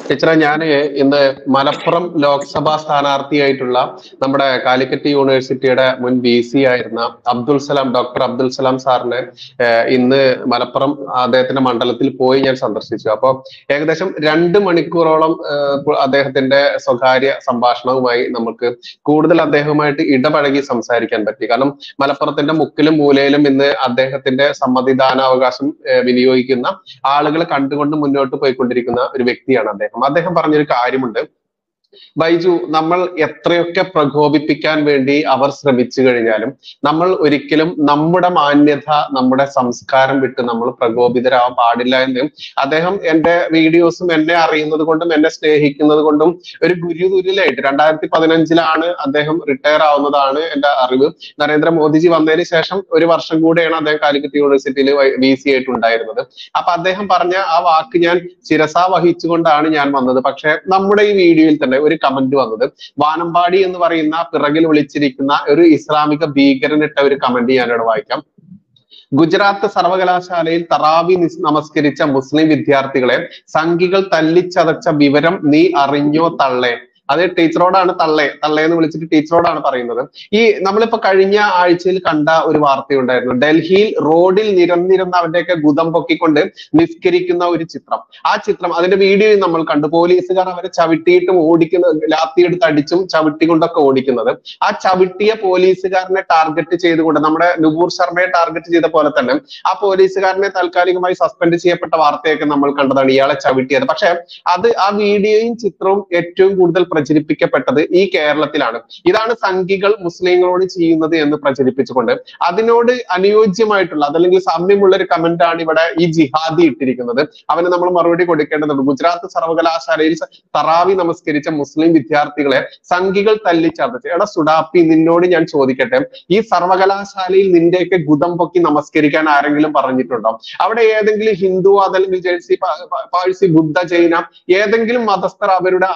ടീച്ചറെ, ഞാൻ ഇന്ന് മലപ്പുറം ലോക്സഭാ സ്ഥാനാർത്ഥിയായിട്ടുള്ള നമ്മുടെ കാലിക്കറ്റ് യൂണിവേഴ്സിറ്റിയുടെ മുൻ VC ആയിരുന്ന ഡോക്ടർ അബ്ദുൽ സലാം സാറിനെ ഇന്ന് മലപ്പുറം അദ്ദേഹത്തിന്റെ മണ്ഡലത്തിൽ പോയി ഞാൻ സന്ദർശിച്ചു. അപ്പോൾ ഏകദേശം 2 മണിക്കൂറോളം അദ്ദേഹത്തിന്റെ സ്വകാര്യ സംഭാഷണവുമായി നമുക്ക് കൂടുതൽ അദ്ദേഹവുമായിട്ട് ഇടപഴകി സംസാരിക്കാൻ പറ്റി. കാരണം മലപ്പുറത്തിന്റെ മുക്കിലും മൂലയിലും ഇന്ന് അദ്ദേഹത്തിന്റെ സമ്മതിദാനാവകാശം വിനിയോഗിക്കുന്ന ആളുകളെ കണ്ടുകൊണ്ട് മുന്നോട്ട് പോയിക്കൊണ്ടിരിക്കുന്ന ഒരു വ്യക്തിയാണ് അദ്ദേഹം. അദ്ദേഹം പറഞ്ഞൊരു കാര്യമുണ്ട്, ബൈജു, നമ്മൾ എത്രയൊക്കെ പ്രകോപിപ്പിക്കാൻ വേണ്ടി അവർ ശ്രമിച്ചു കഴിഞ്ഞാലും നമ്മൾ ഒരിക്കലും നമ്മുടെ മാന്യത, നമ്മുടെ സംസ്കാരം വിട്ട് നമ്മൾ പ്രകോപിതരാവാൻ പാടില്ല എന്ന് അദ്ദേഹം എന്റെ വീഡിയോസും എന്നെ അറിയുന്നത് കൊണ്ടും എന്നെ സ്നേഹിക്കുന്നത് കൊണ്ടും ഒരു ഗുരുതുല്യനായിട്ട് 2015 അദ്ദേഹം റിട്ടയർ ആവുന്നതാണ് എന്റെ അറിവ്. നരേന്ദ്രമോദിജി വന്നതിന് ശേഷം 1 വർഷം കൂടെയാണ് അദ്ദേഹം കാലിക്കറ്റ് യൂണിവേഴ്സിറ്റിയിൽ VC ആയിട്ടുണ്ടായിരുന്നത്. അപ്പൊ അദ്ദേഹം പറഞ്ഞ ആ വാക്ക് ഞാൻ ശിരസാ വഹിച്ചുകൊണ്ടാണ് ഞാൻ വന്നത്. പക്ഷെ നമ്മുടെ ഈ വീഡിയോയിൽ തന്നെ ഒരു കമന്റ് വന്നത്, വാനമ്പാടി എന്ന് പറയുന്ന പിറകിൽ വിളിച്ചിരിക്കുന്ന ഒരു ഇസ്ലാമിക ഭീകരനിട്ട ഒരു കമന്റ് ഞാനിവിടെ വായിക്കാം. ഗുജറാത്ത് സർവകലാശാലയിൽ തറാവി നമസ്കരിച്ച മുസ്ലിം വിദ്യാർത്ഥികളെ സംഘികൾ തല്ലിച്ചതച്ച വിവരം നീ അറിഞ്ഞോ തള്ളേ? അത് ടീച്ചറോടാണ്, തള്ളേന്ന് വിളിച്ചിട്ട് ടീച്ചറോടാണ് പറയുന്നത്. ഈ നമ്മളിപ്പോ കഴിഞ്ഞ ആഴ്ചയിൽ കണ്ട ഒരു വാർത്തയുണ്ടായിരുന്നു, ഡൽഹിയിൽ റോഡിൽ നിരന്നിരുന്ന അവന്റെയൊക്കെ ഗുദം പൊക്കിക്കൊണ്ട് നിസ്കരിക്കുന്ന ഒരു ചിത്രം. ആ ചിത്രം, അതിന്റെ വീഡിയോയും നമ്മൾ കണ്ടു. പോലീസുകാർ അവരെ ചവിട്ടിയിട്ടും ഓടിക്കുന്നത്, ലാത്തിയെടുത്ത് അടിച്ചും ചവിട്ടിക്കൊണ്ടൊക്കെ ഓടിക്കുന്നത്. ആ ചവിട്ടിയ പോലീസുകാരനെ ടാർഗറ്റ് ചെയ്തുകൊണ്ട് നമ്മുടെ നുപൂർ ശർമ്മയെ ടാർഗറ്റ് ചെയ്ത പോലെ തന്നെ ആ പോലീസുകാരനെ താൽക്കാലികമായി സസ്പെൻഡ് ചെയ്യപ്പെട്ട വാർത്തയൊക്കെ നമ്മൾ കണ്ടതാണ്, ഇയാളെ ചവിട്ടിയത്. പക്ഷെ ആ വീഡിയോയും ചിത്രവും ഏറ്റവും കൂടുതൽ പ്രചരിപ്പിക്കപ്പെട്ടത് ഈ കേരളത്തിലാണ്. ഇതാണ് സംഘികൾ മുസ്ലിങ്ങളോട് ചെയ്യുന്നത് എന്ന് പ്രചരിപ്പിച്ചുകൊണ്ട് അതിനോട് അനുയോജ്യമായിട്ടുള്ള, അതല്ലെങ്കിൽ സാമ്യമുള്ള ഒരു കമന്റ് ആണ് ഇവിടെ ഈ ജിഹാദി ഇട്ടിരിക്കുന്നത്. അവന് നമ്മൾ മറുപടി കൊടുക്കേണ്ടതുണ്ട്. ഗുജറാത്ത് സർവകലാശാലയിൽ തറാവി നമസ്കരിച്ച മുസ്ലിം വിദ്യാർത്ഥികളെ സംഘികൾ തല്ലിച്ചതച്ച്. എടാ സുഡാപ്പി, നിന്നോട് ഞാൻ ചോദിക്കട്ടെ, ഈ സർവകലാശാലയിൽ നിന്റെയൊക്കെ ഗുദം പൊക്കി നമസ്കരിക്കാൻ ആരെങ്കിലും പറഞ്ഞിട്ടുണ്ടോ? അവിടെ ഏതെങ്കിലും ഹിന്ദു, അതല്ലെങ്കിൽ പാഴ്സി, ബുദ്ധ, ജൈന ഏതെങ്കിലും മതസ്ഥർ അവരുടെ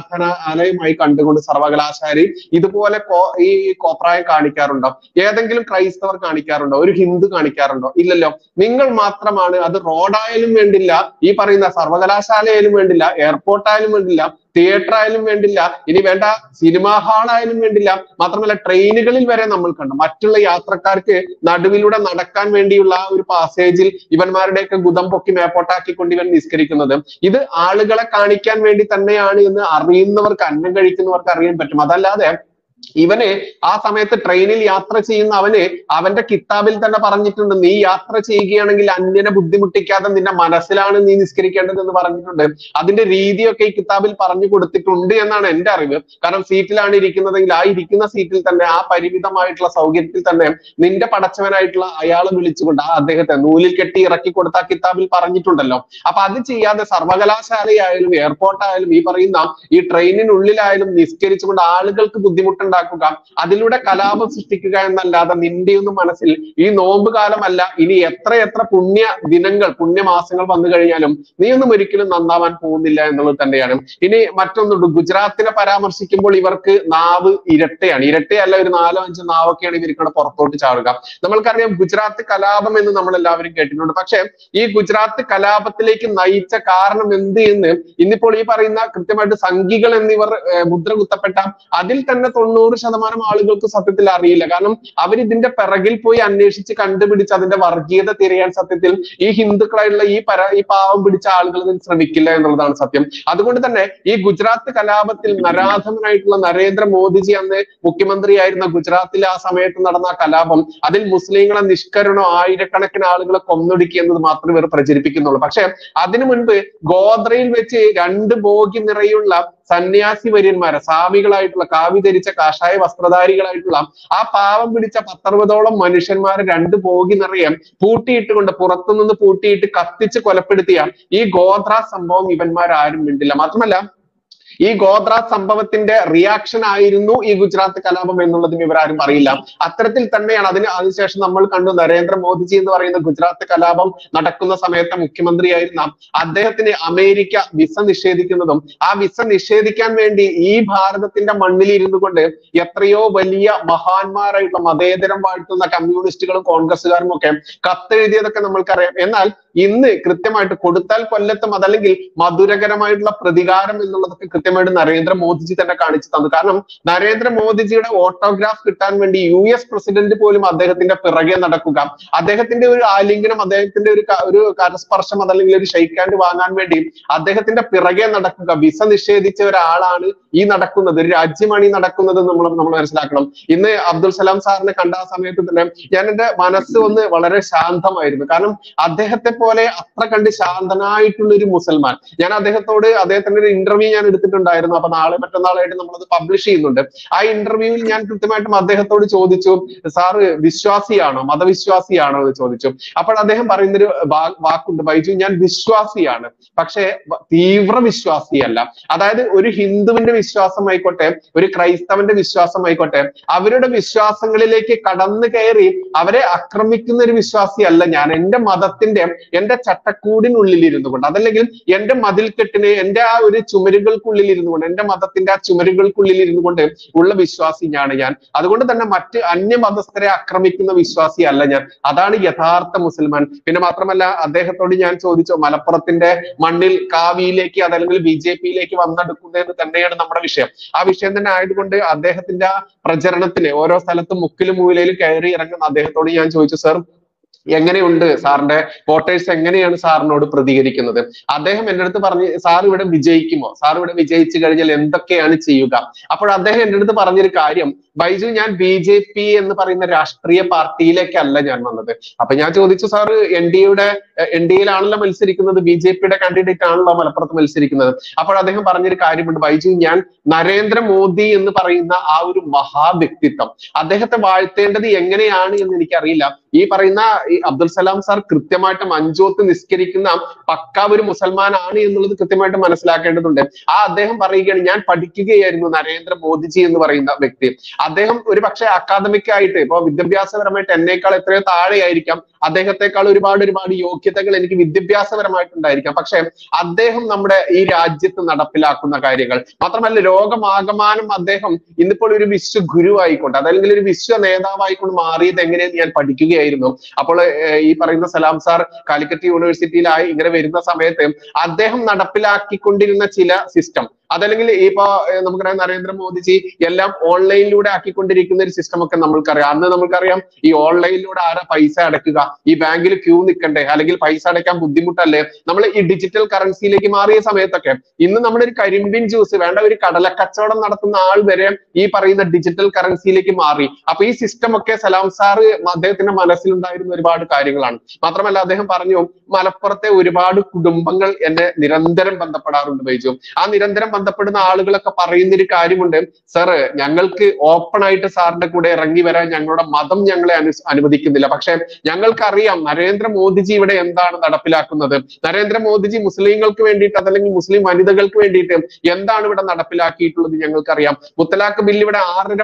ആലയമായി കണ്ടുകൊണ്ട് സർവകലാശാലയിൽ ഇതുപോലെ ഈ കോപ്രായം കാണിക്കാറുണ്ടോ? ഏതെങ്കിലും ക്രൈസ്തവർ കാണിക്കാറുണ്ടോ? ഒരു ഹിന്ദു കാണിക്കാറുണ്ടോ? ഇല്ലല്ലോ. നിങ്ങൾ മാത്രമാണ്. അത് റോഡായാലും വേണ്ടില്ല, ഈ പറയുന്ന സർവകലാശാലയായാലും വേണ്ടില്ല, എയർപോർട്ടായാലും വേണ്ടില്ല, തിയേറ്റർ ആയാലും വേണ്ടില്ല, ഇനി വേണ്ട സിനിമാ ഹാളായാലും വേണ്ടില്ല, മാത്രമല്ല ട്രെയിനുകളിൽ വരെ നമ്മൾ കണ്ടു മറ്റുള്ള യാത്രക്കാർക്ക് നടുവിലൂടെ നടക്കാൻ വേണ്ടിയുള്ള ഒരു പാസേജിൽ ഇവന്മാരുടെയൊക്കെ ഗുദം പൊക്കി മേപ്പോട്ടാക്കിക്കൊണ്ട് ഇവൻ നിസ്കരിക്കുന്നത്. ഇത് ആളുകളെ കാണിക്കാൻ വേണ്ടി തന്നെയാണ് എന്ന് അറിയുന്നവർക്ക്, അന്നം കഴിക്കുന്നവർക്ക് അറിയാൻ പറ്റും. അതല്ലാതെ ഇവന് ആ സമയത്ത് ട്രെയിനിൽ യാത്ര ചെയ്യുന്ന അവന്റെ കിതാബിൽ തന്നെ പറഞ്ഞിട്ടുണ്ട്, നീ യാത്ര ചെയ്യുകയാണെങ്കിൽ അന്യനെ ബുദ്ധിമുട്ടിക്കാതെ നിന്റെ മനസ്സിലാണ് നീ നിസ്കരിക്കേണ്ടത് എന്ന് പറഞ്ഞിട്ടുണ്ട്. അതിന്റെ രീതിയൊക്കെ ഈ കിതാബിൽ പറഞ്ഞു കൊടുത്തിട്ടുണ്ട് എന്നാണ് എന്റെ അറിവ്. കാരണം സീറ്റിലാണ് ഇരിക്കുന്നതെങ്കിൽ ആ ഇരിക്കുന്ന സീറ്റിൽ തന്നെ, ആ പരിമിതമായിട്ടുള്ള സൗകര്യത്തിൽ തന്നെ നിന്റെ പടച്ചവനായിട്ടുള്ള അയാളെ വിളിച്ചുകൊണ്ട് ആ അദ്ദേഹത്തെ നൂലിൽ കെട്ടി ഇറക്കി കൊടുത്ത ആ കിതാബിൽ പറഞ്ഞിട്ടുണ്ടല്ലോ. അപ്പൊ അത് ചെയ്യാതെ സർവകലാശാലയായാലും എയർപോർട്ടായാലും ഈ പറയുന്ന ഈ ട്രെയിനിനുള്ളിലായാലും നിസ്കരിച്ചുകൊണ്ട് ആളുകൾക്ക് ബുദ്ധിമുട്ടുണ്ടാക്കുക, അതിലൂടെ കലാപം സൃഷ്ടിക്കുക എന്നല്ലാതെ നിന്റെയൊന്നും മനസ്സിൽ ഈ നോമ്പ് കാലമല്ല, ഇനി എത്ര പുണ്യ ദിനങ്ങൾ, പുണ്യമാസങ്ങൾ വന്നു കഴിഞ്ഞാലും നീയൊന്നും ഒരിക്കലും നന്നാവാൻ പോകുന്നില്ല എന്നുള്ളത് തന്നെയാണ്. ഇനി മറ്റൊന്നുണ്ട്, ഗുജറാത്തിനെ പരാമർശിക്കുമ്പോൾ ഇവർക്ക് നാവ് ഇരട്ടയാണ്. ഇരട്ടയല്ല, ഒരു 4-5 നാവൊക്കെയാണ് ഇവർക്കിവിടെ പുറത്തോട്ട് ചാടുക. നമ്മൾക്കറിയാം ഗുജറാത്ത് കലാപം എന്ന് നമ്മൾ എല്ലാവരും കേട്ടിട്ടുണ്ട്. പക്ഷെ ഈ ഗുജറാത്ത് കലാപത്തിലേക്ക് നയിച്ച കാരണം എന്ത് എന്ന് ഇന്നിപ്പോൾ ഈ പറയുന്ന കൃത്യമായിട്ട് സംഘികൾ എന്നിവർ മുദ്ര കുത്തപ്പെട്ട അതിൽ തന്നെ 90% ആളുകൾക്ക് സത്യത്തിൽ അറിയില്ല. കാരണം അവരിതിന്റെ പിറകിൽ പോയി അന്വേഷിച്ച് കണ്ടുപിടിച്ച് അതിന്റെ വർഗീയത തിരയാൻ സത്യത്തിൽ ഈ ഹിന്ദുക്കളായിട്ടുള്ള ഈ പാവം പിടിച്ച ആളുകൾ ശ്രമിക്കില്ല എന്നുള്ളതാണ് സത്യം. അതുകൊണ്ട് തന്നെ ഈ ഗുജറാത്ത് കലാപത്തിൽ നരാധമനായിട്ടുള്ള നരേന്ദ്രമോദിജി അന്ന് മുഖ്യമന്ത്രിയായിരുന്ന ഗുജറാത്തിൽ ആ സമയത്ത് നടന്ന കലാപം, അതിൽ മുസ്ലിങ്ങളെ നിഷ്കരണോ ആയിരക്കണക്കിന് ആളുകളെ കൊന്നൊടുക്കി എന്നത് മാത്രമേ ഇവർ പ്രചരിപ്പിക്കുന്നുള്ളൂ. പക്ഷെ അതിനു മുൻപ് ഗോദ്രയിൽ വെച്ച് 2 ബോഗി നിറയുള്ള സന്യാസി വര്യന്മാരെ, സ്വാമികളായിട്ടുള്ള കാവി ധരിച്ച കാഷായ വസ്ത്രധാരികളായിട്ടുള്ള ആ പാവം പിടിച്ച 10-60ഓളം മനുഷ്യന്മാരെ 2 ബോഗി നിറയെ പൂട്ടിയിട്ടുകൊണ്ട്, പുറത്തുനിന്ന് പൂട്ടിയിട്ട് കത്തിച്ച് കൊലപ്പെടുത്തിയ ഈ ഗോത്ര സംഭവം ഇവന്മാരാരും മിണ്ടില്ല. മാത്രമല്ല ഈ ഗോത്ര സംഭവത്തിന്റെ റിയാക്ഷൻ ആയിരുന്നു ഈ ഗുജറാത്ത് കലാപം എന്നുള്ളതും ഇവരാരും അറിയില്ല. അത്തരത്തിൽ തന്നെയാണ് അതിനുശേഷം നമ്മൾ കണ്ടു നരേന്ദ്രമോദിജി എന്ന് പറയുന്ന ഗുജറാത്ത് കലാപം നടക്കുന്ന സമയത്ത് മുഖ്യമന്ത്രിയായിരുന്ന അദ്ദേഹത്തിന് അമേരിക്ക വിസ നിഷേധിക്കുന്നതും, ആ വിസ നിഷേധിക്കാൻ വേണ്ടി ഈ ഭാരതത്തിന്റെ മണ്ണിൽ ഇരുന്നു കൊണ്ട് എത്രയോ വലിയ മഹാന്മാരായിട്ടുള്ള മതേതരം വാഴ്ത്തുന്ന കമ്മ്യൂണിസ്റ്റുകളും കോൺഗ്രസ്സുകാരും ഒക്കെ കത്തെഴുതിയതൊക്കെ നമ്മൾക്കറിയാം. എന്നാൽ ഇന്ന് കൃത്യമായിട്ട് കൊടുത്താൽ കൊല്ലത്തും അതല്ലെങ്കിൽ മധുരകരമായിട്ടുള്ള പ്രതികാരം എന്നുള്ളതൊക്കെ കൃത്യമായിട്ട് നരേന്ദ്രമോദിജി തന്നെ കാണിച്ചു തന്നു. കാരണം നരേന്ദ്രമോദിജിയുടെ ഓട്ടോഗ്രാഫ് കിട്ടാൻ വേണ്ടി US പ്രസിഡന്റ് പോലും അദ്ദേഹത്തിന്റെ പിറകെ നടക്കുക, അദ്ദേഹത്തിന്റെ ഒരു ആലിംഗനം, അദ്ദേഹത്തിന്റെ ഒരു കരസ്പർശം അതല്ലെങ്കിൽ ഒരു ഷെയ്ക്ക് ഹാൻഡ് വാങ്ങാൻ വേണ്ടി അദ്ദേഹത്തിന്റെ പിറകെ നടക്കുക. വിസ നിഷേധിച്ച ഒരാളാണ് ഈ നടക്കുന്നത്, ഒരു രാജ്യമാണ് ഈ നടക്കുന്നത് നമ്മൾ മനസ്സിലാക്കണം. ഇന്ന് അബ്ദുൽ സലാം സാറിനെ കണ്ട ആ സമയത്ത് തന്നെ ഞാൻ എന്റെ മനസ്സ് ഒന്ന് വളരെ ശാന്തമായിരുന്നു. കാരണം അദ്ദേഹത്തെ പോലെ അത്ര കണ്ട് ശാന്തനായിട്ടുള്ള ഒരു മുസൽമാൻ, ഞാൻ അദ്ദേഹത്തിന്റെ ഒരു ഇന്റർവ്യൂ ഞാൻ എടുത്തിട്ടുണ്ടായിരുന്നു. അപ്പൊ നാളെ മറ്റന്നാളായിട്ട് നമ്മളത് പബ്ലിഷ് ചെയ്യുന്നുണ്ട്. ആ ഇന്റർവ്യൂവിൽ ഞാൻ കൃത്യമായിട്ടും അദ്ദേഹത്തോട് ചോദിച്ചു, സാറ് വിശ്വാസിയാണോ, മതവിശ്വാസിയാണോ എന്ന് ചോദിച്ചു. അപ്പോൾ അദ്ദേഹം പറയുന്നൊരു വാക്കുണ്ട്, ബൈജു ഞാൻ വിശ്വാസിയാണ്, പക്ഷെ തീവ്ര വിശ്വാസിയല്ല. അതായത് ഒരു ഹിന്ദുവിന്റെ വിശ്വാസമായിക്കോട്ടെ, ഒരു ക്രൈസ്തവന്റെ വിശ്വാസമായിക്കോട്ടെ, അവരുടെ വിശ്വാസങ്ങളിലേക്ക് കടന്നു കയറി അവരെ ആക്രമിക്കുന്ന ഒരു വിശ്വാസിയല്ല ഞാൻ. എന്റെ മതത്തിന്റെ, എന്റെ ചട്ടക്കൂടിനുള്ളിൽ ഇരുന്നു കൊണ്ട്, അതല്ലെങ്കിൽ എന്റെ മതിൽക്കെട്ടിന്, എന്റെ ആ ഒരു ചുമരുകൾക്കുള്ളിൽ ഇരുന്നു കൊണ്ട്, എന്റെ മതത്തിന്റെ ആ ചുമരുകൾക്കുള്ളിൽ ഇരുന്നു കൊണ്ട് ഉള്ള വിശ്വാസിയാണ് ഞാൻ. അതുകൊണ്ട് തന്നെ മറ്റ് അന്യമതസ്ഥരെ ആക്രമിക്കുന്ന വിശ്വാസിയല്ല ഞാൻ. അതാണ് യഥാർത്ഥ മുസൽമാൻ. പിന്നെ മാത്രമല്ല അദ്ദേഹത്തോട് ഞാൻ ചോദിച്ചു, മലപ്പുറത്തിന്റെ മണ്ണിൽ കാവിയിലേക്ക് അതല്ലെങ്കിൽ BJP-യിലേക്ക് വന്നെടുക്കുന്നത് തന്നെയാണ് നമ്മുടെ വിഷയം. ആ വിഷയം തന്നെ ആയതുകൊണ്ട് അദ്ദേഹത്തിന്റെ ആ പ്രചരണത്തിന് ഓരോ സ്ഥലത്തും മുക്കിലും മൂലയിലും കയറി ഇറങ്ങുന്ന അദ്ദേഹത്തോട് ഞാൻ ചോദിച്ചു, സർ എങ്ങനെയുണ്ട് സാറിന്റെ വോട്ടേഴ്സ്, എങ്ങനെയാണ് സാറിനോട് പ്രതികരിക്കുന്നത്? അദ്ദേഹം എൻ്റെ അടുത്ത് പറഞ്ഞു, സാർ ഇവിടെ വിജയിക്കുമോ, സാർ ഇവിടെ വിജയിച്ചു കഴിഞ്ഞാൽ എന്തൊക്കെയാണ് ചെയ്യുക? അപ്പോൾ അദ്ദേഹം എൻ്റെ അടുത്ത് പറഞ്ഞൊരു കാര്യം, ബൈജു ഞാൻ BJP എന്ന് പറയുന്ന രാഷ്ട്രീയ പാർട്ടിയിലേക്കല്ല ഞാൻ വന്നത്. അപ്പൊ ഞാൻ ചോദിച്ചു, സാർ NDA-യിലാണല്ലോ മത്സരിക്കുന്നത്, BJP-യുടെ കാൻഡിഡേറ്റ് ആണല്ലോ മലപ്പുറത്ത് മത്സരിക്കുന്നത്. അപ്പോൾ അദ്ദേഹം പറഞ്ഞൊരു കാര്യമുണ്ട്, ബൈജു ഞാൻ നരേന്ദ്രമോദി എന്ന് പറയുന്ന ആ ഒരു മഹാവ്യക്തിത്വം, അദ്ദേഹത്തെ വാഴ്ത്തേണ്ടത് എങ്ങനെയാണ് എന്ന് എനിക്കറിയില്ല. ഈ പറയുന്ന അബ്ദുൽ സലാം സാർ കൃത്യമായിട്ട് അഞ്ചോത്ത് നിസ്കരിക്കുന്ന പക്ക ഒരു മുസൽമാനാണ് എന്നുള്ളത് കൃത്യമായിട്ട് മനസ്സിലാക്കേണ്ടതുണ്ട്. അദ്ദേഹം പറയുകയാണ്, ഞാൻ പഠിക്കുകയായിരുന്നു നരേന്ദ്രമോദിജി എന്ന് പറയുന്ന വ്യക്തി. അദ്ദേഹം ഒരു പക്ഷേ അക്കാദമിക് ആയിട്ട്, ഇപ്പൊ വിദ്യാഭ്യാസപരമായിട്ട് എന്നേക്കാൾ എത്രയോ താഴെയായിരിക്കാം, അദ്ദേഹത്തെക്കാൾ ഒരുപാട് യോഗ്യതകൾ എനിക്ക് വിദ്യാഭ്യാസപരമായിട്ടുണ്ടായിരിക്കാം. പക്ഷെ അദ്ദേഹം നമ്മുടെ ഈ രാജ്യത്ത് നടപ്പിലാക്കുന്ന കാര്യങ്ങൾ മാത്രമല്ല, ലോകമാകമാനം അദ്ദേഹം ഇന്നിപ്പോൾ ഒരു വിശ്വ ഗുരു ആയിക്കൊണ്ട് അതല്ലെങ്കിൽ ഒരു വിശ്വ നേതാവായിക്കൊണ്ട് മാറിയത് എങ്ങനെയെന്ന് ഞാൻ പഠിക്കുകയായിരുന്നു. അപ്പോൾ ഈ പറയുന്ന സലാം സാർ കാലിക്കറ്റ് യൂണിവേഴ്സിറ്റിയിലായി ഇങ്ങനെ വരുന്ന സമയത്ത് അദ്ദേഹം നടപ്പിലാക്കിക്കൊണ്ടിരുന്ന ചില സിസ്റ്റം, അതല്ലെങ്കിൽ ഇപ്പൊ നമുക്കറിയാം നരേന്ദ്രമോദിജി എല്ലാം ഓൺലൈനിലൂടെ ആക്കിക്കൊണ്ടിരിക്കുന്ന ഒരു സിസ്റ്റം ഒക്കെ നമ്മൾക്കറിയാം. അന്ന് നമുക്കറിയാം ഈ ഓൺലൈനിലൂടെ ആരാ പൈസ അടയ്ക്കുക, ഈ ബാങ്കിൽ ക്യൂ നിൽക്കണ്ടേ, അല്ലെങ്കിൽ പൈസ അടയ്ക്കാൻ ബുദ്ധിമുട്ടല്ലേ, നമ്മൾ ഈ ഡിജിറ്റൽ കറൻസിയിലേക്ക് മാറിയ സമയത്തൊക്കെ ഇന്ന് നമ്മുടെ ഒരു കരിമ്പിൻ ജ്യൂസ് വേണ്ട ഒരു കടലക്കച്ചവടം നടത്തുന്ന ആൾ വരെ ഈ പറയുന്ന ഡിജിറ്റൽ കറൻസിയിലേക്ക് മാറി. അപ്പൊ ഈ സിസ്റ്റം ഒക്കെ സലാം സാറ് അദ്ദേഹത്തിന്റെ മനസ്സിലുണ്ടായിരുന്ന ഒരുപാട് കാര്യങ്ങളാണ്. മാത്രമല്ല അദ്ദേഹം പറഞ്ഞു, മലപ്പുറത്തെ ഒരുപാട് കുടുംബങ്ങൾ എന്നെ നിരന്തരം ബന്ധപ്പെടാറുണ്ട് ബൈജു. ആ നിരന്തരം ബന്ധപ്പെടുന്ന ആളുകളൊക്കെ പറയുന്നൊരു കാര്യമുണ്ട്, സാറ് ഞങ്ങൾക്ക് ഓപ്പൺ ആയിട്ട് സാറിന്റെ കൂടെ ഇറങ്ങി വരാൻ ഞങ്ങളുടെ മതം ഞങ്ങളെ അനുവദിക്കുന്നില്ല, പക്ഷെ ഞങ്ങൾക്കറിയാം നരേന്ദ്രമോദിജി ഇവിടെ എന്താണ് നടപ്പിലാക്കുന്നത്, നരേന്ദ്രമോദിജി മുസ്ലിങ്ങൾക്ക് വേണ്ടിയിട്ട് അതല്ലെങ്കിൽ മുസ്ലിം വനിതകൾക്ക് വേണ്ടിയിട്ട് എന്താണ് ഇവിടെ നടപ്പിലാക്കിയിട്ടുള്ളത് ഞങ്ങൾക്കറിയാം. മുത്തലാഖ് ബില്ല് ഇവിടെ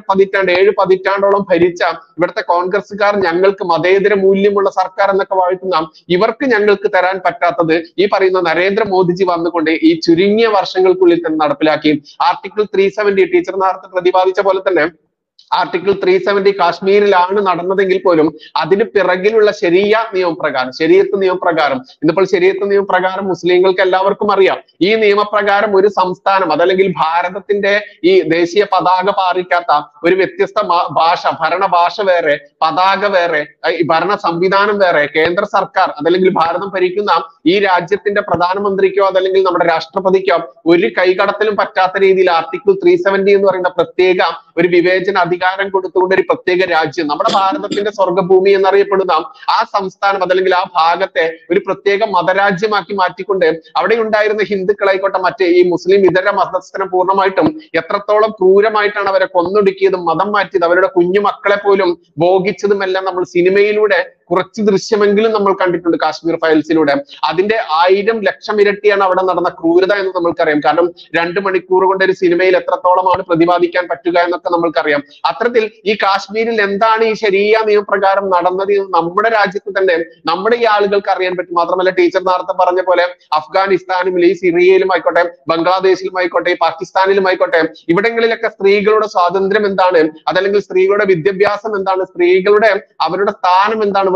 7 പതിറ്റാണ്ടോളം ഭരിച്ച ഇവിടുത്തെ കോൺഗ്രസ്സുകാർ ഞങ്ങൾക്ക് മതേതര മൂല്യമുള്ള സർക്കാർ എന്നൊക്കെ വാഴ്ത്തുന്ന ഇവർക്ക് ഞങ്ങൾക്ക് തരാൻ പറ്റാത്തത് ഈ പറയുന്ന നരേന്ദ്രമോദിജി വന്നുകൊണ്ട് ഈ ചുരുങ്ങിയ വർഷങ്ങൾക്കുള്ളിൽ തന്നെ നടപ്പിലാക്കി. ആർട്ടിക്കിൾ 370 ടീച്ചർ നേരത്തെ പ്രതിപാദിച്ച പോലെ തന്നെ ആർട്ടിക്കിൾ 370 കാശ്മീരിലാണ് നടന്നതെങ്കിൽ പോലും അതിന് പിറകിലുള്ള ശരീഅത്ത് നിയമപ്രകാരം ഇന്നിപ്പോൾ ശരീഅത്ത് നിയമപ്രകാരം മുസ്ലിങ്ങൾക്ക് എല്ലാവർക്കും അറിയാം, ഈ നിയമപ്രകാരം ഒരു സംസ്ഥാനം അതല്ലെങ്കിൽ ഭാരതത്തിന്റെ ഈ ദേശീയ പതാക പാറിക്കാത്ത ഒരു വ്യത്യസ്ത ഭാഷ, ഭരണ ഭാഷ വേറെ, പതാക വേറെ, ഭരണ സംവിധാനം വേറെ, കേന്ദ്ര സർക്കാർ അതല്ലെങ്കിൽ ഭാരതം ഭരിക്കുന്ന ഈ രാജ്യത്തിന്റെ പ്രധാനമന്ത്രിക്കോ അതല്ലെങ്കിൽ നമ്മുടെ രാഷ്ട്രപതിക്കോ ഒരു കൈകടത്തലും പറ്റാത്ത രീതിയിൽ ആർട്ടിക്കിൾ 370 എന്ന് പറയുന്ന പ്രത്യേക ഒരു വിവേചന അധികാരം കൊടുത്തുകൊണ്ട് ഒരു പ്രത്യേക രാജ്യം, നമ്മുടെ ഭാരതത്തിന്റെ സ്വർഗഭൂമി എന്നറിയപ്പെടുന്ന ആ സംസ്ഥാനം അതല്ലെങ്കിൽ ആ ഭാഗത്തെ ഒരു പ്രത്യേക മതരാജ്യമാക്കി മാറ്റിക്കൊണ്ട് അവിടെ ഉണ്ടായിരുന്ന ഹിന്ദുക്കളായിക്കോട്ടെ മറ്റേ ഈ മുസ്ലിം ഇതര മതസ്ഥനെ പൂർണ്ണമായിട്ടും എത്രത്തോളം ക്രൂരമായിട്ടാണ് അവരെ കൊന്നൊടുക്കിയതും മതം മാറ്റിയത്, അവരുടെ കുഞ്ഞു മക്കളെ പോലും ഭോഗിച്ചതും എല്ലാം നമ്മൾ സിനിമയിലൂടെ കുറച്ച് ദൃശ്യമെങ്കിലും നമ്മൾ കണ്ടിട്ടുണ്ട്. കാശ്മീർ ഫയൽസിലൂടെ അതിന്റെ 1000 ലക്ഷം ഇരട്ടിയാണ് അവിടെ നടന്ന ക്രൂരത എന്ന് നമ്മൾക്കറിയാം. കാരണം 2 മണിക്കൂർ കൊണ്ട് ഒരു സിനിമയിൽ എത്രത്തോളമാണ് പ്രതിപാദിക്കാൻ പറ്റുക എന്നൊക്കെ നമ്മൾക്കറിയാം. അത്തരത്തിൽ ഈ കാശ്മീരിൽ എന്താണ് ഈ ശരീഅത്ത് നിയമപ്രകാരം നടന്നത് എന്ന് നമ്മുടെ രാജ്യത്ത് തന്നെ നമ്മുടെ ഈ ആളുകൾക്ക് അറിയാൻ പറ്റും. മാത്രമല്ല ടീച്ചർ നേരത്തെ പറഞ്ഞ പോലെ അഫ്ഗാനിസ്ഥാനും ഈ സിറിയയിലും ആയിക്കോട്ടെ, ബംഗ്ലാദേശിലും ആയിക്കോട്ടെ, പാകിസ്ഥാനിലും ആയിക്കോട്ടെ, ഇവിടങ്ങളിലൊക്കെ സ്ത്രീകളുടെ സ്വാതന്ത്ര്യം എന്താണ്, അതല്ലെങ്കിൽ സ്ത്രീകളുടെ വിദ്യാഭ്യാസം എന്താണ്, സ്ത്രീകളുടെ അവരുടെ സ്ഥാനം എന്താണ്,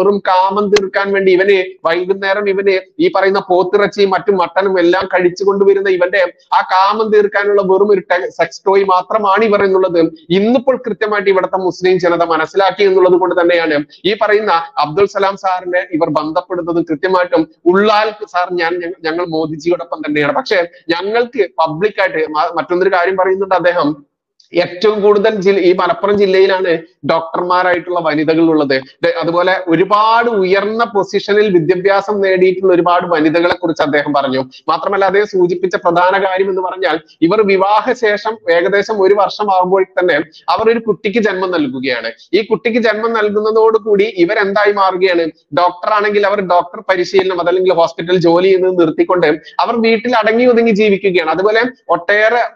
വെറും കാമം തീർക്കാൻ വേണ്ടി ഇവന് വൈകുന്നേരം ഇവന് ഈ പറയുന്ന പോത്തിറച്ചിയും മറ്റും മട്ടനും എല്ലാം കഴിച്ചു കൊണ്ടുവരുന്ന ഇവന്റെ ആ കാമം തീർക്കാനുള്ള വെറും ഒരു സെക്സ് ടോയ് മാത്രമാണ് ഇവർ എന്നുള്ളത് ഇന്നിപ്പോൾ കൃത്യമായിട്ട് ഇവിടുത്തെ മുസ്ലിം ജനത മനസ്സിലാക്കി എന്നുള്ളത് കൊണ്ട് തന്നെയാണ് ഈ പറയുന്ന അബ്ദുൽ സലാം സാറിനെ ഇവർ ബന്ധപ്പെടുന്നത് കൃത്യമായിട്ടും ഉള്ളാൽ സാർ ഞങ്ങൾ മോദിജിയോടൊപ്പം തന്നെയാണ്. പക്ഷെ ഞങ്ങൾക്ക് പബ്ലിക്കായിട്ട് മറ്റൊന്നൊരു കാര്യം പറയുന്നുണ്ട് അദ്ദേഹം, ഏറ്റവും കൂടുതൽ ഈ മലപ്പുറം ജില്ലയിലാണ് ഡോക്ടർമാരായിട്ടുള്ള വനിതകൾ ഉള്ളത്. അതുപോലെ ഒരുപാട് ഉയർന്ന പൊസിഷനിൽ വിദ്യാഭ്യാസം നേടിയിട്ടുള്ള ഒരുപാട് വനിതകളെ കുറിച്ച് അദ്ദേഹം പറഞ്ഞു. മാത്രമല്ല അദ്ദേഹം സൂചിപ്പിച്ച പ്രധാന കാര്യം എന്ന് പറഞ്ഞാൽ ഇവർ വിവാഹശേഷം ഏകദേശം 1 വർഷം ആകുമ്പോൾ തന്നെ അവർ ഒരു കുട്ടിക്ക് ജന്മം നൽകുകയാണ്. ഈ കുട്ടിക്ക് ജന്മം നൽകുന്നതോടുകൂടി ഇവരെന്തായി മാറുകയാണ്, ഡോക്ടർ ആണെങ്കിൽ അവർ ഡോക്ടർ പരിശീലനം അതല്ലെങ്കിൽ ഹോസ്പിറ്റൽ ജോലി ചെയ്യുന്നത് നിർത്തിക്കൊണ്ട് അവർ വീട്ടിൽ അടങ്ങി ഒതുങ്ങി ജീവിക്കുകയാണ്. അതുപോലെ ഒട്ടേറെ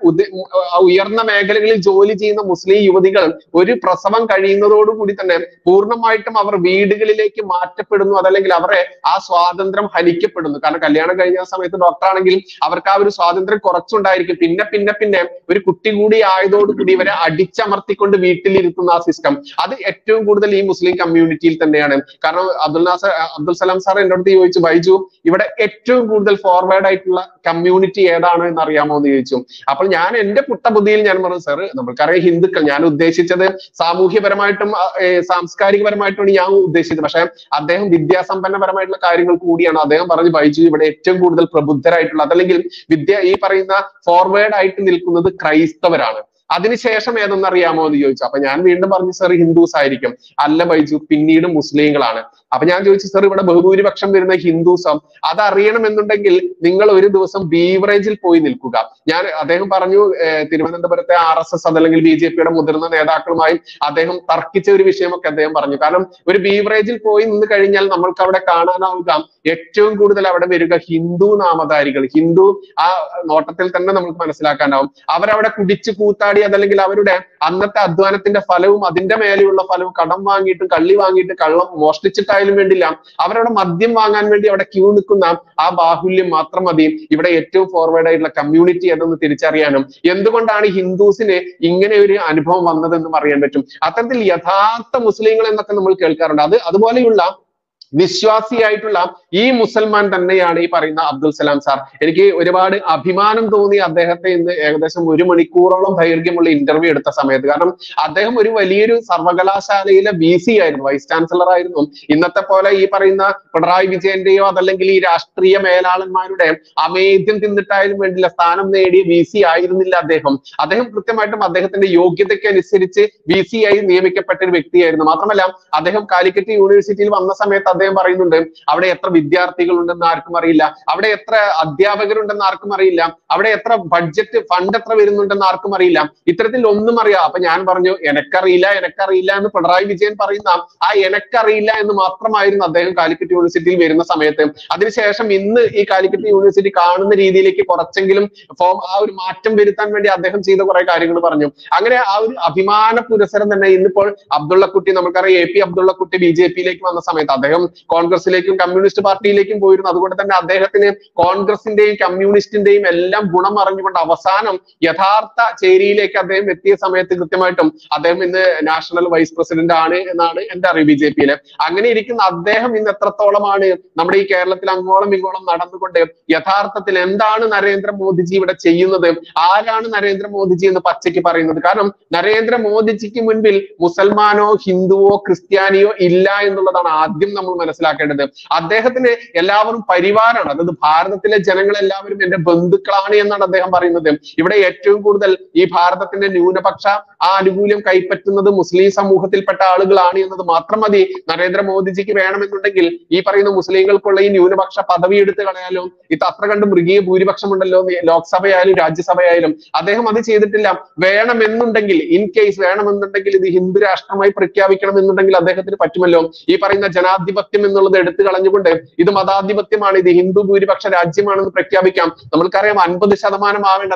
ഉയർന്ന മേഖലകളിൽ ജോലി ചെയ്യുന്ന മുസ്ലിം യുവതികൾ ഒരു പ്രസവം കഴിയുന്നതോടുകൂടി തന്നെ പൂർണ്ണമായിട്ടും അവർ വീടുകളിലേക്ക് മാറ്റപ്പെടുന്നു, അതല്ലെങ്കിൽ അവരെ ആ സ്വാതന്ത്ര്യം ഹനിക്കപ്പെടുന്നു. കാരണം കല്യാണം കഴിഞ്ഞ സമയത്ത് ഡോക്ടർ ആണെങ്കിൽ അവർക്ക് ആ ഒരു സ്വാതന്ത്ര്യം കുറച്ചുണ്ടായിരിക്കും. പിന്നെ ഒരു കുട്ടി കൂടി ആയതോടുകൂടി ഇവരെ അടിച്ചമർത്തിക്കൊണ്ട് വീട്ടിലിരുത്തുന്ന ആ സിസ്റ്റം അത് ഏറ്റവും കൂടുതൽ ഈ മുസ്ലിം കമ്മ്യൂണിറ്റിയിൽ തന്നെയാണ്. കാരണം അബ്ദുൽ സലാം സാർ എൻ്റെ അടുത്ത് ചോദിച്ചു, ബൈജു ഇവിടെ ഏറ്റവും കൂടുതൽ ഫോർവേഡ് ആയിട്ടുള്ള കമ്മ്യൂണിറ്റി ഏതാണ് എന്ന് അറിയാമോ എന്ന് ചോദിച്ചു. അപ്പോൾ ഞാൻ എന്റെ പുട്ടബുദ്ധിയിൽ ഞാൻ പറഞ്ഞു, സാർ നമ്മൾക്കറിയാം ഹിന്ദുക്കൾ, ഞാൻ ഉദ്ദേശിച്ചത് സാമൂഹ്യപരമായിട്ടും സാംസ്കാരികപരമായിട്ടുമാണ് ഞാൻ ഉദ്ദേശിച്ചത്. പക്ഷെ അദ്ദേഹം വിദ്യാസമ്പന്നപരമായിട്ടുള്ള കാര്യങ്ങൾ കൂടിയാണ്. അദ്ദേഹം പറഞ്ഞു, ബൈജു ഇവിടെ ഏറ്റവും കൂടുതൽ പ്രബുദ്ധരായിട്ടുള്ള അതല്ലെങ്കിൽ ഈ പറയുന്ന ഫോർവേഡ് ആയിട്ട് നിൽക്കുന്നത് ക്രൈസ്തവരാണ്. അതിനുശേഷം ഏതെന്നറിയാമോ എന്ന് ചോദിച്ചു. അപ്പൊ ഞാൻ വീണ്ടും പറഞ്ഞു, സാർ ഹിന്ദുസ് ആയിരിക്കും. അല്ല ബൈജു, പിന്നീട് മുസ്ലിങ്ങളാണ്. അപ്പൊ ഞാൻ ചോദിച്ചു, സാർ ഇവിടെ ബഹുഭൂരിപക്ഷം വരുന്ന ഹിന്ദുസം അതറിയണമെന്നുണ്ടെങ്കിൽ നിങ്ങൾ ഒരു ദിവസം ബീവറേജിൽ പോയി നിൽക്കുക. അദ്ദേഹം പറഞ്ഞു, തിരുവനന്തപുരത്തെ RSS അതല്ലെങ്കിൽ BJPയുടെ മുതിർന്ന നേതാക്കളുമായി അദ്ദേഹം തർക്കിച്ച ഒരു വിഷയമൊക്കെ അദ്ദേഹം പറഞ്ഞു. കാരണം ഒരു ബീവറേജിൽ പോയി നിന്ന് കഴിഞ്ഞാൽ നമ്മൾക്ക് അവിടെ കാണാനാവുക ഏറ്റവും കൂടുതൽ അവിടെ വരിക ഹിന്ദു നാമധാരികൾ, ഹിന്ദു ആ നോട്ടത്തിൽ തന്നെ നമുക്ക് മനസ്സിലാക്കാനാവും. അവരവിടെ കുടിച്ചു കൂത്താടി അതല്ലെങ്കിൽ അവരുടെ അന്നത്തെ അധ്വാനത്തിന്റെ ഫലവും അതിന്റെ മേലെയുള്ള ഫലവും കടം വാങ്ങിയിട്ടും കള്ളി വാങ്ങിയിട്ട് കള്ളം മോഷ്ടിച്ചിട്ടായാലും വേണ്ടില്ല അവരവിടെ മദ്യം വാങ്ങാൻ വേണ്ടി അവിടെ ക്യൂ നിൽക്കുന്ന ആ ബാഹുല്യം മാത്രം മതി ഇവിടെ ഏറ്റവും ഫോർവേഡ് ആയിട്ടുള്ള കമ്മ്യൂണിറ്റി എന്നൊന്ന് തിരിച്ചറിയാനും എന്തുകൊണ്ടാണ് ഹിന്ദുസിന് ഇങ്ങനെ ഒരു അനുഭവം വന്നതെന്നും അറിയാൻ പറ്റും. അത്തരത്തിൽ യഥാർത്ഥ മുസ്ലിങ്ങൾ എന്നൊക്കെ നമ്മൾ കേൾക്കാറുണ്ട്. അതുപോലെയുള്ള വിശ്വാസിയായിട്ടുള്ള ഈ മുസൽമാൻ തന്നെയാണ് ഈ പറയുന്ന അബ്ദുൽ സലാം സാർ. എനിക്ക് ഒരുപാട് അഭിമാനം തോന്നി അദ്ദേഹത്തെ ഇന്ന് ഏകദേശം 1 മണിക്കൂറോളം ദൈർഘ്യമുള്ള ഇന്റർവ്യൂ എടുത്ത സമയത്ത്. കാരണം അദ്ദേഹം ഒരു വലിയൊരു സർവകലാശാലയിലെ VC ആയിരുന്നു, വൈസ് ചാൻസലർ ആയിരുന്നു. ഇന്നത്തെ പോലെ ഈ പറയുന്ന പിണറായി വിജയന്റെയോ അതല്ലെങ്കിൽ ഈ രാഷ്ട്രീയ മേലാളന്മാരുടെ അമേദ്യം തിന്നിട്ടായാലും വേണ്ടില്ല സ്ഥാനം നേടിയ VC ആയിരുന്നില്ല അദ്ദേഹം. കൃത്യമായിട്ടും അദ്ദേഹത്തിന്റെ യോഗ്യതയ്ക്ക് അനുസരിച്ച് VC ആയി നിയമിക്കപ്പെട്ട ഒരു വ്യക്തിയായിരുന്നു. മാത്രമല്ല അദ്ദേഹം കാലിക്കറ്റ് യൂണിവേഴ്സിറ്റിയിൽ വന്ന സമയത്ത് അദ്ദേഹം പറയുന്നുണ്ട്, അവിടെ എത്ര വിദ്യാർത്ഥികൾ ഉണ്ടെന്ന് ആർക്കും അറിയില്ല, അവിടെ എത്ര അധ്യാപകരുണ്ടെന്ന് ആർക്കും അറിയില്ല, അവിടെ എത്ര ബഡ്ജറ്റ് ഫണ്ട് എത്ര വരുന്നുണ്ടെന്ന് ആർക്കും അറിയില്ല, ഇത്തരത്തിൽ ഒന്നും അറിയാം. അപ്പൊ ഞാൻ പറഞ്ഞു, എനക്കറിയില്ല എന്ന് പിണറായി വിജയൻ പറയുന്ന ആ എനക്കറിയില്ല എന്ന് മാത്രമായിരുന്നു അദ്ദേഹം കാലിക്കറ്റ് യൂണിവേഴ്സിറ്റിയിൽ വരുന്ന സമയത്ത്. അതിനുശേഷം ഇന്ന് ഈ കാലിക്കറ്റ് യൂണിവേഴ്സിറ്റി കാണുന്ന രീതിയിലേക്ക് കുറച്ചെങ്കിലും ആ ഒരു മാറ്റം വരുത്താൻ വേണ്ടി അദ്ദേഹം ചെയ്ത കുറെ കാര്യങ്ങൾ പറഞ്ഞു. അങ്ങനെ ആ ഒരു അഭിമാന പുരസരം തന്നെ ഇന്നിപ്പോൾ അബ്ദുള്ളക്കുട്ടി, നമുക്കറിയാം AP അബ്ദുള്ളക്കുട്ടി BJPയിലേക്ക് വന്ന സമയത്ത് അദ്ദേഹം കോൺഗ്രസിലേക്കും കമ്മ്യൂണിസ്റ്റ് പാർട്ടിയിലേക്കും പോയിരുന്നു. അതുകൊണ്ട് തന്നെ അദ്ദേഹത്തിന് കോൺഗ്രസിന്റെയും കമ്മ്യൂണിസ്റ്റിന്റെയും എല്ലാം ഗുണം അറിഞ്ഞുകൊണ്ട് അവസാനം യഥാർത്ഥ ചേരിയിലേക്ക് അദ്ദേഹം എത്തിയ സമയത്ത് കൃത്യമായിട്ടും അദ്ദേഹം ഇന്ന് നാഷണൽ വൈസ് പ്രസിഡന്റ് ആണ് എന്നാണ് എന്റെ അറിവ് BJPയിലെ. അങ്ങനെ ഇരിക്കുന്ന അദ്ദേഹം ഇന്ന് എത്രത്തോളമാണ് നമ്മുടെ ഈ കേരളത്തിൽ അങ്ങോളം ഇങ്ങോളം നടന്നുകൊണ്ട് യഥാർത്ഥത്തിൽ എന്താണ് നരേന്ദ്രമോദിജി ഇവിടെ ചെയ്യുന്നത്, ആരാണ് നരേന്ദ്രമോദിജി എന്ന് പച്ചയ്ക്ക് പറയുന്നത്. കാരണം നരേന്ദ്രമോദിജിക്ക് മുൻപിൽ മുസൽമാനോ ഹിന്ദുവോ ക്രിസ്ത്യാനിയോ ഇല്ല എന്നുള്ളതാണ് ആദ്യം നമ്മൾ മനസ്സിലാക്കേണ്ടത്. അദ്ദേഹത്തിന് എല്ലാവരും പരിവാരാണ്, അതായത് ഭാരതത്തിലെ ജനങ്ങൾ എല്ലാവരും എന്റെ ബന്ധുക്കളാണ് എന്നാണ് അദ്ദേഹം പറയുന്നത്. ഇവിടെ ഏറ്റവും കൂടുതൽ ഈ ഭാരതത്തിന്റെ ന്യൂനപക്ഷ ആനുകൂല്യം കൈപ്പറ്റുന്നത് മുസ്ലിം സമൂഹത്തിൽപ്പെട്ട ആളുകളാണ് എന്നത് മാത്രം മതി നരേന്ദ്രമോദിജിക്ക് വേണമെന്നുണ്ടെങ്കിൽ ഈ പറയുന്ന മുസ്ലിങ്ങൾക്കുള്ള ഈ ന്യൂനപക്ഷ പദവി എടുത്തു കളയാലോ. ഇത് അത്ര കണ്ട് മൃഗീയ ഭൂരിപക്ഷം ഉണ്ടല്ലോ ലോക്സഭയായാലും രാജ്യസഭയായാലും. അദ്ദേഹം അത് ചെയ്തിട്ടില്ല. വേണമെന്നുണ്ടെങ്കിൽ ഇൻ കേസ് വേണമെന്നുണ്ടെങ്കിൽ ഇത് ഹിന്ദു രാഷ്ട്രമായി പ്രഖ്യാപിക്കണം എന്നുണ്ടെങ്കിൽ അദ്ദേഹത്തിന് പറ്റുമല്ലോ. ഈ പറയുന്ന ജനാധിപത്യം എന്നുള്ളത് എടുത്തു കളഞ്ഞുകൊണ്ട് ഇത് മതാധിപത്യമാണ്, ഇത് ഹിന്ദു ഭൂരിപക്ഷ രാജ്യമാണെന്ന് പ്രഖ്യാപിക്കാം. നമ്മൾക്കറിയാം 50% ആവേണ്ട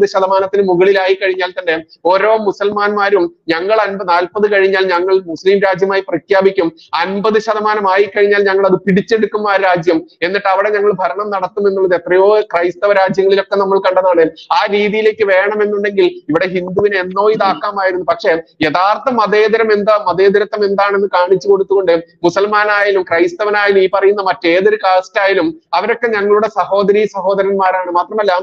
40% മുകളിലായി കഴിഞ്ഞാൽ തന്നെ ഓരോ മുസൽമാന്മാരും ഞങ്ങൾ 40 കഴിഞ്ഞാൽ ഞങ്ങൾ മുസ്ലിം രാജ്യമായി പ്രഖ്യാപിക്കും, 50% ആയി കഴിഞ്ഞാൽ ഞങ്ങൾ അത് പിടിച്ചെടുക്കും ആ രാജ്യം, എന്നിട്ട് അവിടെ ഞങ്ങൾ ഭരണം നടത്തും എന്നുള്ളത് എത്രയോ ക്രൈസ്തവ രാജ്യങ്ങളിലൊക്കെ നമ്മൾ കണ്ടതാണ്. ആ രീതിയിലേക്ക് വേണമെന്നുണ്ടെങ്കിൽ ഇവിടെ ഹിന്ദുവിനെ എന്നോ ഇതാക്കാമായിരുന്നു. പക്ഷെ യഥാർത്ഥ മതേതരത്വം എന്താണെന്ന് കാണിച്ചു കൊടുത്തുകൊണ്ട് മുസൽമാനായാലും ക്രൈസ്തവനായാലും ഈ പറയുന്ന മറ്റേതൊരു കാസ്റ്റ് ആയാലും അവരൊക്കെ ഞങ്ങളുടെ സഹോദരന്മാരാണ്. മാത്രമല്ല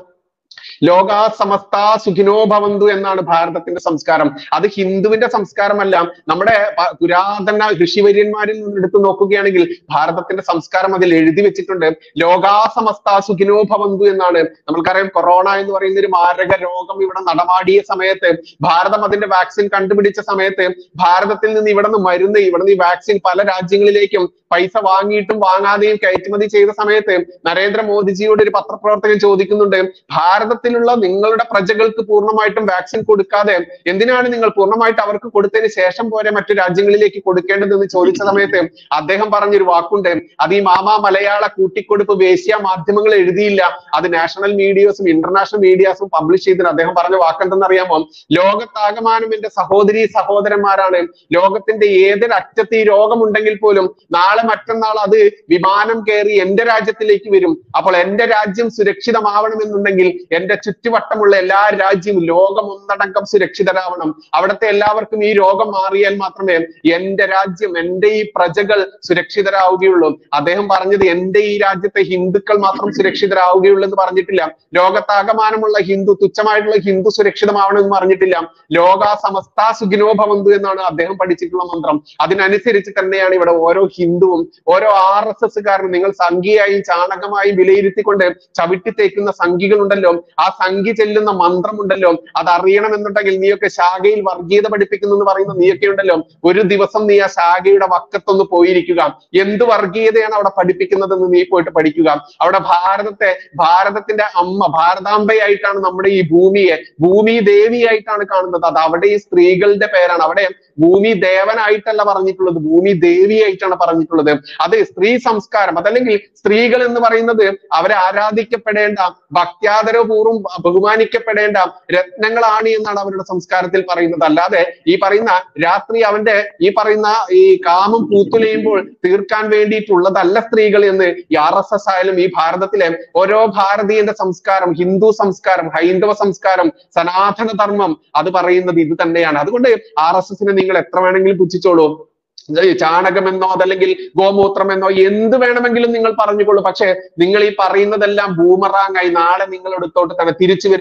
ലോകാ സമസ്ത സുഖിനോ ഭവന്തു എന്നാണ് ഭാരതത്തിന്റെ സംസ്കാരം. അത് ഹിന്ദുവിന്റെ സംസ്കാരമല്ല. നമ്മുടെ പുരാതന ഋഷിവര്യന്മാരിൽ നിന്ന് എടുത്തു നോക്കുകയാണെങ്കിൽ ഭാരതത്തിന്റെ സംസ്കാരം അതിൽ എഴുതി വെച്ചിട്ടുണ്ട്. ലോകാ സമസ്ത സുഖിനോ ഭവന്തു എന്നാണ്. നമ്മൾക്കറിയാം, കൊറോണ എന്ന് പറയുന്ന ഒരു മാരക രോഗം ഇവിടെ നടമാടിയ സമയത്ത്, ഭാരതം അതിന്റെ വാക്സിൻ കണ്ടുപിടിച്ച സമയത്ത്, ഭാരതത്തിൽ നിന്ന് ഇവിടുന്ന് ഈ വാക്സിൻ പല രാജ്യങ്ങളിലേക്കും പൈസ വാങ്ങിയിട്ടും വാങ്ങാതെയും കയറ്റുമതി ചെയ്ത സമയത്ത് നരേന്ദ്രമോദിജിയോട് ഒരു പത്രപ്രവർത്തകൻ ചോദിക്കുന്നുണ്ട്, ഭാരതത്തിലുള്ള നിങ്ങളുടെ പ്രജകൾക്ക് പൂർണ്ണമായിട്ടും വാക്സിൻ കൊടുക്കാതെ എന്തിനാണ് നിങ്ങൾ പൂർണ്ണമായിട്ട് അവർക്ക് കൊടുത്തതിന് ശേഷം പോരെ മറ്റു രാജ്യങ്ങളിലേക്ക് കൊടുക്കേണ്ടതെന്ന് ചോദിച്ച സമയത്ത് അദ്ദേഹം പറഞ്ഞൊരു വാക്കുണ്ട്. അത് ഈ മാമാ മലയാള കൂട്ടിക്കൊടുപ്പ് വേശ്യ മാധ്യമങ്ങൾ എഴുതിയില്ല, അത് നാഷണൽ മീഡിയസും ഇന്റർനാഷണൽ മീഡിയാസും പബ്ലിഷ് ചെയ്തിട്ട് അദ്ദേഹം പറഞ്ഞ വാക്കെന്തെന്നറിയാമോ? ലോകത്താകമാനം എന്റെ സഹോദരന്മാരാണ്. ലോകത്തിന്റെ ഏതൊരു അറ്റത്ത് ഈ രോഗമുണ്ടെങ്കിൽ പോലും നാളെ മറ്റന്നാൾ അത് വിമാനം കയറി എന്റെ രാജ്യത്തിലേക്ക് വരും. അപ്പോൾ എന്റെ രാജ്യം സുരക്ഷിതമാവണമെന്നുണ്ടെങ്കിൽ എന്റെ ചുറ്റുവട്ടമുള്ള എല്ലാ രാജ്യവും ലോകം ഒന്നടങ്കം സുരക്ഷിതരാവണം. അവിടുത്തെ എല്ലാവർക്കും ഈ രോഗം മാറിയാൽ മാത്രമേ എന്റെ രാജ്യം, എന്റെ ഈ പ്രജകൾ സുരക്ഷിതരാവുകയുള്ളൂ. അദ്ദേഹം പറഞ്ഞത് എന്റെ ഈ രാജ്യത്തെ ഹിന്ദുക്കൾ മാത്രം സുരക്ഷിതരാവുകയുള്ളൂ എന്ന് പറഞ്ഞിട്ടില്ല. ലോകത്താകമാനമുള്ള ഹിന്ദു, തുച്ഛമായിട്ടുള്ള ഹിന്ദു സുരക്ഷിതമാവണമെന്ന് പറഞ്ഞിട്ടില്ല. ലോകാ സമസ്ത സുഖിനോ ഭവന്തു എന്നാണ് അദ്ദേഹം പഠിച്ചിട്ടുള്ള മന്ത്രം. അതിനനുസരിച്ച് തന്നെയാണ് ഇവിടെ ഓരോ ഹിന്ദുവും ഓരോ RSSകാരനും, നിങ്ങൾ സംഖ്യയായും ചാണകമായും വിലയിരുത്തിക്കൊണ്ട് ചവിട്ടി തേക്കുന്ന സംഖ്യകളുണ്ടല്ലോ, ആ സംഖ്യ ചെല്ലുന്ന മന്ത്രമുണ്ടല്ലോ, അത് അറിയണമെന്നുണ്ടെങ്കിൽ നീയൊക്കെ ശാഖയിൽ വർഗീയത പഠിപ്പിക്കുന്നു എന്ന് പറയുന്ന നീയൊക്കെ ഉണ്ടല്ലോ, ഒരു ദിവസം നീ ആ ശാഖയുടെ വക്കത്തൊന്ന് പോയിരിക്കുക. എന്ത് വർഗീയതയാണ് അവിടെ പഠിപ്പിക്കുന്നതെന്ന് നീ പോയിട്ട് പഠിക്കുക. അവിടെ ഭാരതത്തിന്റെ അമ്മ ഭാരതാംബയായിട്ടാണ് നമ്മുടെ ഈ ഭൂമി ദേവിയായിട്ടാണ് കാണുന്നത്. അത് അവിടെ ഈ സ്ത്രീകളുടെ പേരാണ്. അവിടെ ഭൂമി ദേവനായിട്ടല്ല പറഞ്ഞിട്ടുള്ളത്, ഭൂമി ദേവിയായിട്ടാണ് പറഞ്ഞിട്ടുള്ളത്. അത് സ്ത്രീ സംസ്കാരം, അതല്ലെങ്കിൽ സ്ത്രീകൾ എന്ന് പറയുന്നത് അവരെ ആരാധിക്കപ്പെടേണ്ട, ഭക്ത്യാദരപൂർവ്വം ബഹുമാനിക്കപ്പെടേണ്ട രത്നങ്ങളാണ് എന്നാണ് അവരുടെ സംസ്കാരത്തിൽ പറയുന്നത്. അല്ലാതെ ഈ പറയുന്ന രാത്രി അവന്റെ ഈ പറയുന്ന ഈ കാമം പൂത്തുലയുമ്പോൾ തീർക്കാൻ വേണ്ടിയിട്ടുള്ളതല്ല സ്ത്രീകൾ എന്ന് ഈ RSS ആയാലും ഈ ഭാരതത്തിലെ ഓരോ ഭാരതീയന്റെ സംസ്കാരം, ഹിന്ദു സംസ്കാരം, ഹൈന്ദവ സംസ്കാരം, സനാതന ധർമ്മം അത് പറയുന്നത് ഇത് തന്നെയാണ്. അതുകൊണ്ട് RSSനെ നിങ്ങൾ എത്ര വേണമെങ്കിലും പുച്ഛിച്ചോളൂ, ചാണകമെന്നോ അതല്ലെങ്കിൽ ഗോമൂത്രമെന്നോ എന്ത് വേണമെങ്കിലും നിങ്ങൾ പറഞ്ഞുകൊള്ളൂ. പക്ഷെ നിങ്ങൾ ഈ പറയുന്നതെല്ലാം ബൂമറാങ്ങായി നാളെ നിങ്ങൾ അടുത്തോട്ട് തന്നെ തിരിച്ചു